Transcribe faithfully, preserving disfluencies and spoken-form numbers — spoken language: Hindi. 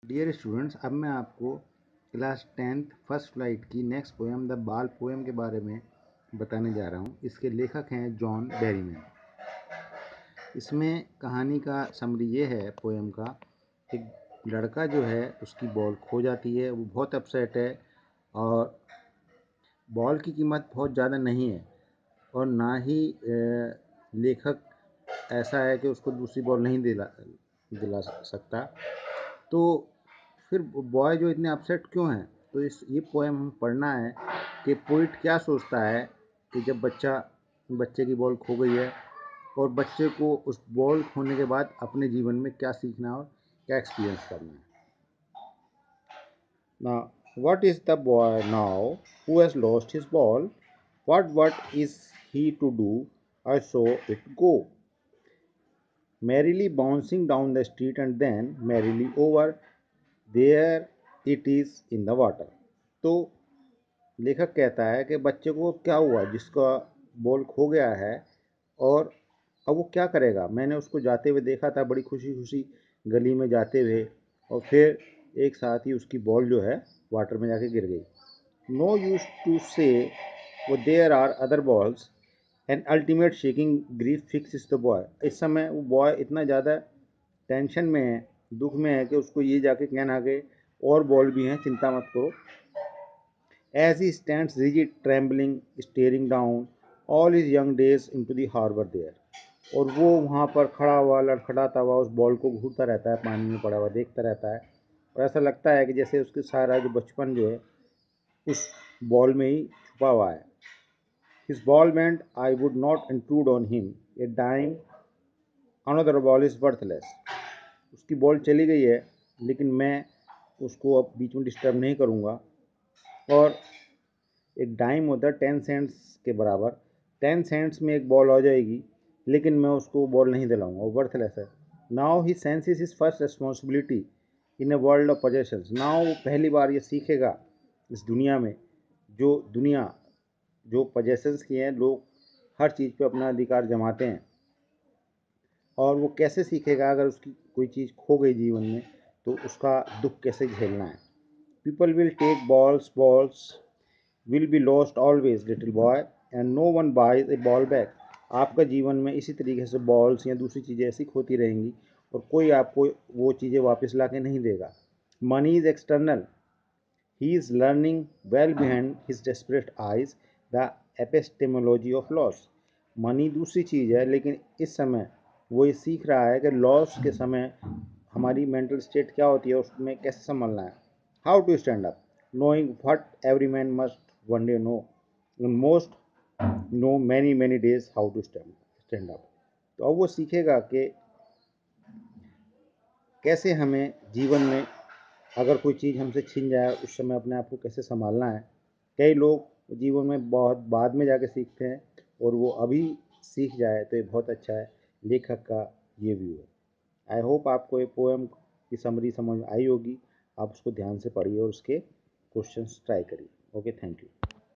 डियर स्टूडेंट्स, अब मैं आपको क्लास टेंथ फर्स्ट फ्लाइट की next poem the ball poem के बारे में बताने जा रहा हूँ। इसके लेखक हैं जॉन बेरीमैन। इसमें कहानी का समरी ये है पोएम का, एक लड़का जो है उसकी बॉल खो जाती है, वो बहुत अपसेट है और बॉल की कीमत बहुत ज़्यादा नहीं है और ना ही लेखक ऐसा है कि उसको दूसरी बॉल नहीं दिला दिला सकता। तो फिर बॉय जो इतने अपसेट क्यों हैं? तो इस ये पोएम हमें पढ़ना है कि पोइट क्या सोचता है कि जब बच्चा बच्चे की बॉल खो गई है और बच्चे को उस बॉल खोने के बाद अपने जीवन में क्या सीखना है और क्या एक्सपीरियंस करना है। Now, what is the boy now who has lost his ball? What what is he to do? I saw it go merrily bouncing down the street and then merrily over there it is in the water. तो लेखक कहता है कि बच्चे को क्या हुआ जिसका बॉल खो गया है और अब वो क्या करेगा। मैंने उसको जाते हुए देखा था, बड़ी खुशी खुशी गली में जाते हुए, और फिर एक साथ ही उसकी बॉल जो है वाटर में जाके गिर गई। No use to say O there are other balls and ultimate shaking grief fix the boy. इस समय वो बॉय इतना ज़्यादा टेंशन में है, दुख में है कि उसको ये जाके कहना कि और बॉल भी हैं, चिंता मत करो। As he stands rigid, trembling, staring down all his young days into the harbor there. और वो वहाँ पर खड़ा हुआ लड़खड़ाता हुआ उस बॉल को घूरता रहता है, पानी में पड़ा हुआ देखता रहता है और ऐसा लगता है कि जैसे उसके सारा जो बचपन जो है उस बॉल में ही छुपा हुआ है। His ball meant I would not intrude on him. A dime, another ball is worthless. उसकी बॉल चली गई है लेकिन मैं उसको अब बीच में डिस्टर्ब नहीं करूँगा। और एक डाइम होता है टेन सेंट्स के बराबर, टेन सेंट्स में एक बॉल आ जाएगी लेकिन मैं उसको बॉल नहीं दिलाऊंगा, वो वर्थलेस है। Now he senses his first responsibility in a world of possessions. Now वो पहली बार ये सीखेगा इस दुनिया में, जो दुनिया जो पोजेशंस की हैं, लोग हर चीज़ पे अपना अधिकार जमाते हैं, और वो कैसे सीखेगा अगर उसकी कोई चीज़ खो गई जीवन में तो उसका दुख कैसे झेलना है। People will take balls balls will be lost always little boy and no one buys a ball back. आपका जीवन में इसी तरीके से बॉल्स या दूसरी चीज़ें ऐसी खोती रहेंगी और कोई आपको वो चीज़ें वापस ला के नहीं देगा। Money is external, he is learning well behind his desperate eyes the epistemology of loss. Money दूसरी चीज़ है लेकिन इस समय वो ये सीख रहा है कि लॉस के समय हमारी मेंटल स्टेट क्या होती है, उसमें कैसे संभलना है। How to stand up, knowing what every man must one day know, and most know many many days how to stand stand up. तो अब वो सीखेगा कि कैसे हमें जीवन में अगर कोई चीज़ हमसे छिन जाए उस समय अपने आप को कैसे संभालना है। कई लोग जीवन में बहुत बाद में जाके सीखते हैं और वो अभी सीख जाए तो ये बहुत अच्छा है। लेखक का ये व्यू है। आई होप आपको ये पोएम की समरी समझ में आई होगी। आप उसको ध्यान से पढ़िए और उसके क्वेश्चंस ट्राई करिए। Okay, thank you.